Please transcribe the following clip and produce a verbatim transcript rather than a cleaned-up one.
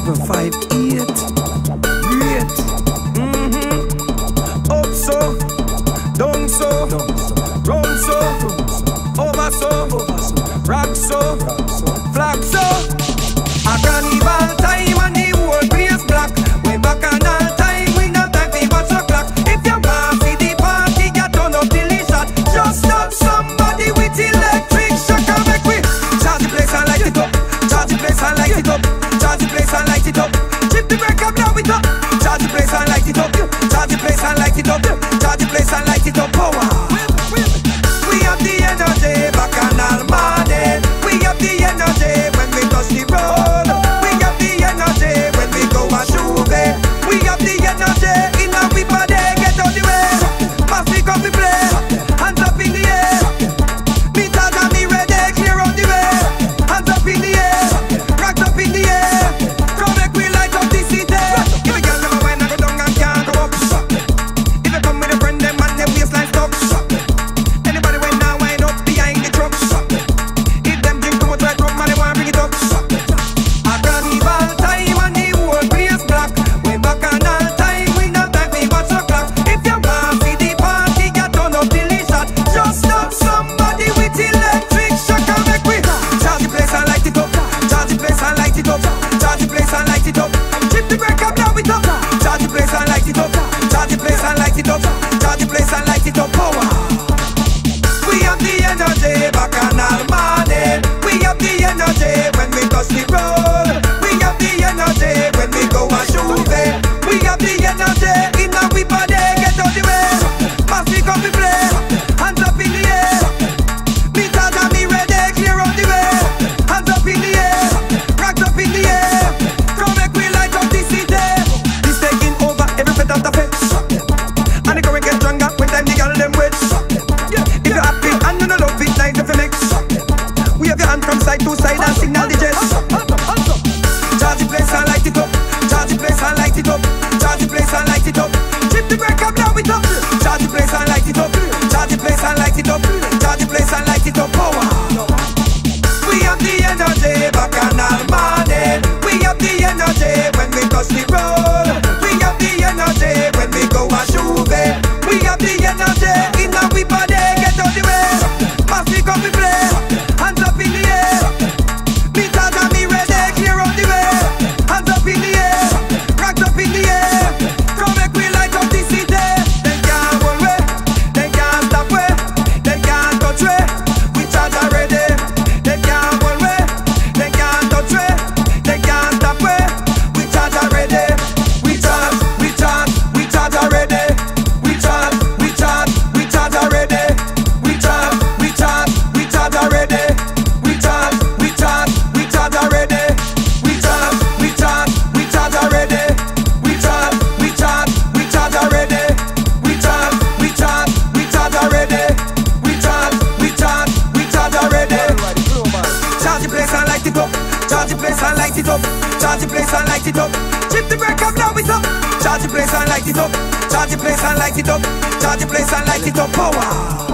seven five eight. Great. Mm-hmm. Up so, down so, round so, over so, rock so, flag so. A carnival time and the whole place black. We bacchanal time, we no time for watch the clock. If you want see the party, you turn up till it's hot. Just stop somebody with electric shock and make we charge the place and light it up. Charge the place and light it up. Charge the place and light it up. Chip the break up, now it up. Charge the place and light it up. Charge the place and light it up. Charge the place and light it up. Power. We have the energy, bacchanal morning. We have the energy when we touch the road. We have the energy when we go and shoot it. We have the energy in our body. Get out the way. Mass pick up the play. Hands up in the air. Me touch and me ready. Clear out the way. Hands up in the air. Rocks up in the air. Come make we light up the city. If a girl never wine and go down and can't go up. If you come with a friend, them and them waistline stuck. Anybody when now wind up behind the truck. If them drink too much red rum and they want bring it up. A carnival time and the whole place black. We bacchanal time, we no time for watch the clock. If you want see the party, you turn up till it's hot. Just stop somebody with electric shock and make we charge the place and light it up. Charge the place and light it up. Charge the place and light it up. Chip the break up, now it up. Charge the place and light it up. Charge the place and light it up. Charge the place and light it up. Power. We have the energy, bacchanal morning. We have the energy when we touch the road. We have the energy when we go and shoot it. We have the energy in our body. Get out the way. Mass pick up the play. Hands up in the air. Me touch and me ready. Clear out the way. Hands up in the air. Rocks up in the air. Come make we light up the city. This taking over every pet of the fence. And the current get stronger when time the girl them wet. If you're happy and you no love it, nice if you mix. We have your hand from side to side and signal the jets. Charge the place and light it up. Charge the place and light it up. Charge the place and light it up. Chip the break up, now it up. Charge the place and light it up. Charge the place and light it up. Charge the place and light it up. Power. We have the energy, bacchanal morning. We have the energy when we touch the road. We have the energy when we go and shoot it. We have the energy in our body. Get out the way. Mass pick up the play. Hands up in the air. Me touch and me ready. Clear out the way. Hands up in the air. Rocks up in the air. Come make we light up the city. They can't hold way. They can't stop way. They can't touch way. We charge already. They can't hold way. They can't touch way. They can't stop way. We charge already. We charge. We charge. We charge already. We charge. We charge. We charge already. We charge. We charge. We charge already. We charge. We charge. We charge already. We charge. We charge. We charge already. We charge. We charge. We charge already. We charge. We charge. We charge already. We charge. We charge. We charge already. Charge the place and light it up. Charge the place and light it up. Charge the place and light it up. Chip the break up, now it's up. Charge the place and light it up. Charge the place and light it up. Charge the place and light it up. Power.